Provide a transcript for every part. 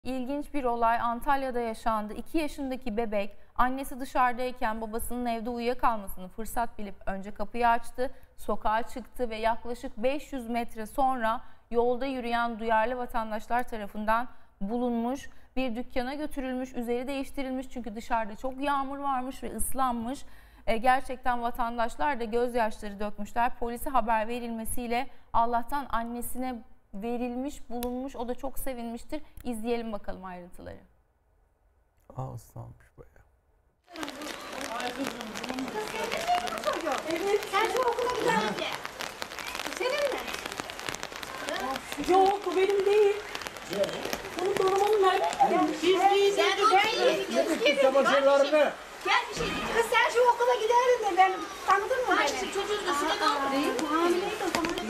İlginç bir olay Antalya'da yaşandı. 2 yaşındaki bebek annesi dışarıdayken babasının evde uyuyakalmasını fırsat bilip önce kapıyı açtı, sokağa çıktı ve yaklaşık 500 metre sonra yolda yürüyen duyarlı vatandaşlar tarafından bulunmuş. Bir dükkana götürülmüş, üzeri değiştirilmiş çünkü dışarıda çok yağmur varmış ve ıslanmış. Gerçekten vatandaşlar da gözyaşları dökmüşler. Polise haber verilmesiyle Allah'tan annesine verilmiş, bulunmuş. O da çok sevinmiştir. İzleyelim bakalım ayrıntıları. Islanmış bayağı. Evet, sen şu okula gider misin? Senin mi? Yok, bu benim değil. Bunu donanımın nereden gelmiş? Sen çamaşırlarını. Gel bir şey diyeceğim. Kız sen şu okula giderdin de ben tanıdın mı beni? Çocuğun üstüne kaldı. Hamileydi o zaman.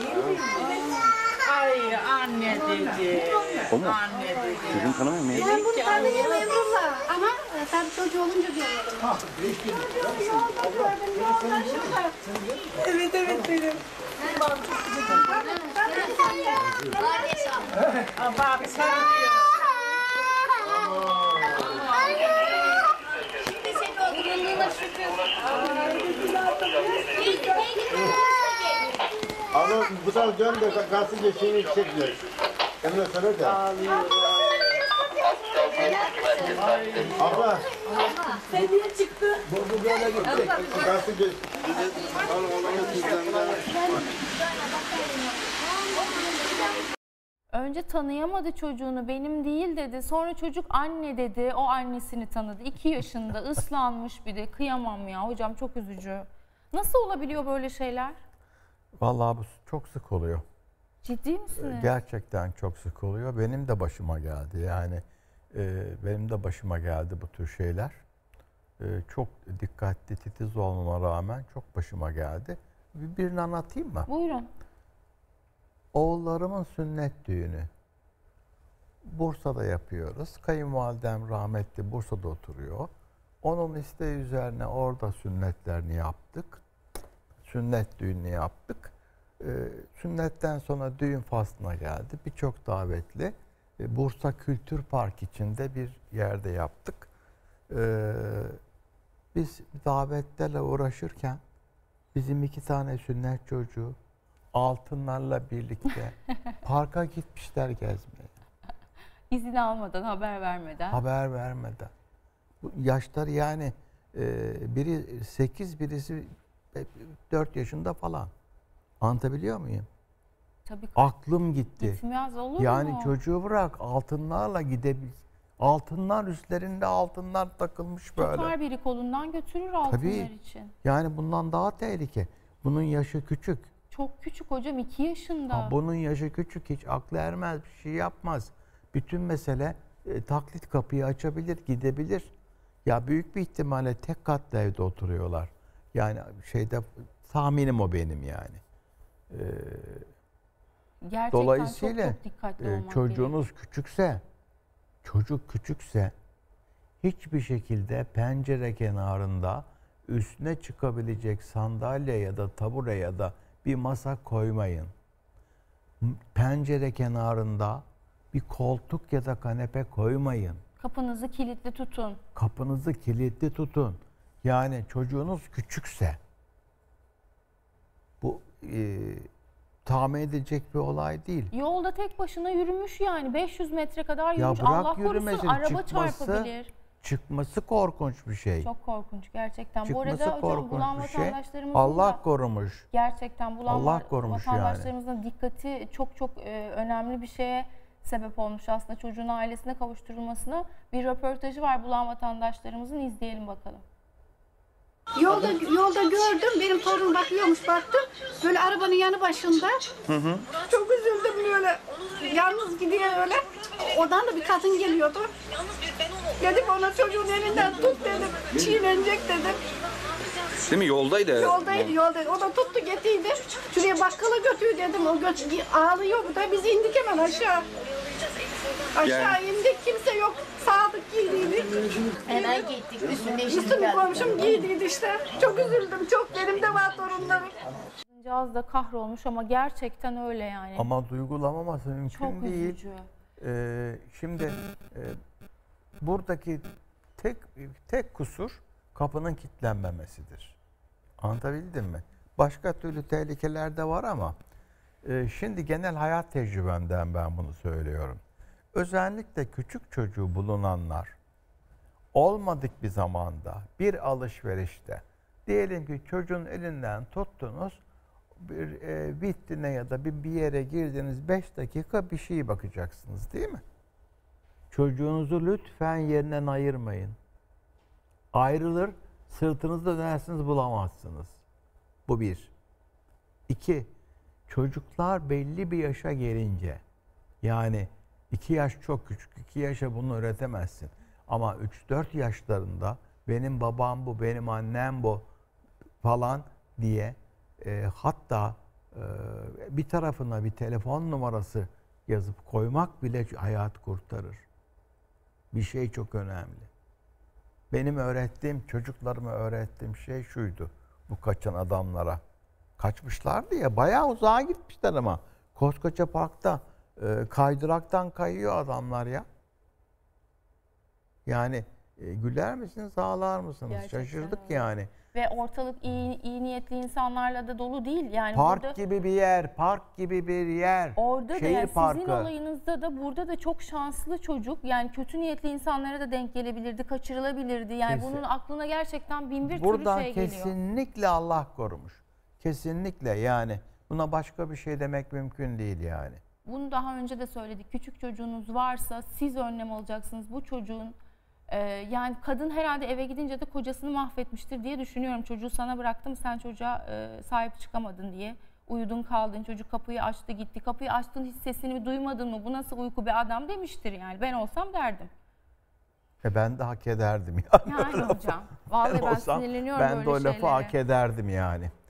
Ay anne dedi. O mu? Anne dedi. Çocuğunu tanımıyor muyum? Ben bunu tanıyorum Emrullah. Ama tabii çocuğu olunca görmedim. Yolda gördüm, yolda şurada. Evet benim. Bak sen diyor. Şimdi senin oğlunluğuna şükür. Ama bu tarafa dön de kalsın diye şeyini çekmiyor. Emre söyle de. Abla. Sen niye çıktın? Bu böyle gitti. Kalsın diye. Önce tanıyamadı çocuğunu, benim değil dedi. Sonra çocuk anne dedi, o annesini tanıdı. 2 yaşında, ıslanmış bir de. Kıyamam ya hocam, çok üzücü. Nasıl olabiliyor böyle şeyler? Vallahi bu çok sık oluyor. Ciddi misiniz? Gerçekten çok sık oluyor. Benim de başıma geldi. Yani benim de başıma geldi bu tür şeyler. Çok dikkatli, titiz olmama rağmen çok başıma geldi. Birini anlatayım mı? Buyurun. Oğullarımın sünnet düğünü. Bursa'da yapıyoruz. Kayınvalidem rahmetli Bursa'da oturuyor. Onun isteği üzerine orada sünnetlerini yaptık. Sünnet düğünü yaptık. Sünnetten sonra düğün faslına geldi. Birçok davetli. Bursa Kültür Park içinde bir yerde yaptık. Biz davetlerle uğraşırken bizim 2 tane sünnet çocuğu altınlarla birlikte parka gitmişler gezmeye. İzin almadan, haber vermeden. Haber vermeden. Bu yaşları yani biri 8, birisi 4 yaşında falan. Anlatabiliyor muyum? Tabii. Aklım gitti. Gitmez olur Yani mu? çocuğu bırak altınlarla gidebilir. Altınlar üstlerinde altınlar takılmış böyle. Tutar biri kolundan götürür altınlar Tabii. için. Yani bundan daha tehlike. Bunun yaşı küçük. Çok küçük hocam, 2 yaşında. Bunun yaşı küçük, hiç aklı ermez, bir şey yapmaz. Bütün mesele taklit kapıyı açabilir, gidebilir. Ya büyük bir ihtimalle tek katlı evde oturuyorlar. Yani tahminim o benim yani. Gerçekten Dolayısıyla çok dikkatli olmak çocuğunuz küçükse, çocuk küçükse hiçbir şekilde pencere kenarında üstüne çıkabilecek sandalye ya da tabure ya da bir masa koymayın. Pencere kenarında bir koltuk ya da kanepe koymayın. Kapınızı kilitli tutun. Kapınızı kilitli tutun. Yani çocuğunuz küçükse bu tahmin edecek bir olay değil. Yolda tek başına yürümüş yani. 500 metre kadar Ya yürümüş. bırak Allah korusun, yürümesin, araba çıkması- çarpabilir. Çıkması korkunç bir şey. Çok korkunç gerçekten. Bu Çıkması arada hocam bulan korkunç bir şey. vatandaşlarımızın Allah da korumuş. gerçekten bulan Allah korumuş yani. vatandaşlarımızın dikkati çok önemli bir şeye sebep olmuş aslında, çocuğun ailesine kavuşturulmasına. Bir röportajı var bulan vatandaşlarımızın, izleyelim bakalım. Yolda gördüm, benim torun bakıyormuş, baktım. Böyle arabanın yanı başında. Çok üzüldüm böyle. Yalnız gidiyor öyle. Odan da bir kadın geliyordu. Dedim ona, çocuğun elinden tut dedim. Çiğnenecek dedim. Değil mi? Yoldaydı. Yoldaydı. O da tuttu getirdi. Şuraya bakkala götür dedim. O ağlıyor bu da. Biz indik hemen aşağı. Aşağı indik, kimse yok. Sadık giydiydik. Hemen gittik üstünde Üstünü komşum giydiydi işte. Çok üzüldüm. Çok, benim de var torunlarım. Cihaz da kahrolmuş ama gerçekten öyle yani. Ama duygulamaması mümkün çok değil. üzücü. Şimdi buradaki tek kusur kapının kilitlenmemesidir. Anlatabildim mi? Başka türlü tehlikeler de var ama şimdi genel hayat tecrübemden ben bunu söylüyorum. Özellikle küçük çocuğu bulunanlar olmadık bir zamanda bir alışverişte diyelim ki çocuğun elinden tuttunuz bir vitrine ya da bir yere girdiniz 5 dakika bir şeye bakacaksınız değil mi? Çocuğunuzu lütfen yerinden ayırmayın. Ayrılır, sırtınızda dönersiniz bulamazsınız. Bu bir. 2. Çocuklar belli bir yaşa gelince, yani 2 yaş çok küçük, 2 yaşa bunu öğretemezsin. Ama 3-4 yaşlarında benim babam bu, benim annem bu falan diye hatta bir tarafına bir telefon numarası yazıp koymak bile hayat kurtarır. Bir şey çok önemli. Benim öğrettiğim, çocuklarıma öğrettiğim şey şuydu. Bu kaçan adamlara. Kaçmışlardı ya, bayağı uzağa gitmişler ama. Koskoca parkta kaydıraktan kayıyor adamlar ya. Yani güler misiniz, ağlar mısınız? Gerçekten Şaşırdık öyle. yani. Ve ortalık iyi niyetli insanlarla da dolu değil. Yani Park burada, gibi bir yer, park gibi bir yer. orada da Şehir yani parkı. sizin olayınızda da burada da çok şanslı çocuk. Yani kötü niyetli insanlara da denk gelebilirdi, kaçırılabilirdi. Yani Kesin. bunun aklına gerçekten bin bir türlü Buradan şey geliyor. kesinlikle Allah korumuş. Kesinlikle yani. Buna başka bir şey demek mümkün değil yani. Bunu daha önce de söyledik. Küçük çocuğunuz varsa siz önlem alacaksınız. Bu çocuğun yani kadın herhalde eve gidince de kocasını mahvetmiştir diye düşünüyorum. Çocuğu sana bıraktım, sen çocuğa sahip çıkamadın diye. Uyudun kaldın, çocuk kapıyı açtı gitti. Kapıyı açtın, hiç sesini duymadın mı? Bu nasıl uyku bir adam demiştir yani. Ben olsam derdim. Ben de hak ederdim Yani hocam. Vallahi ben olsam, sinirleniyorum ben böyle de o lafı şeylere. hak ederdim yani.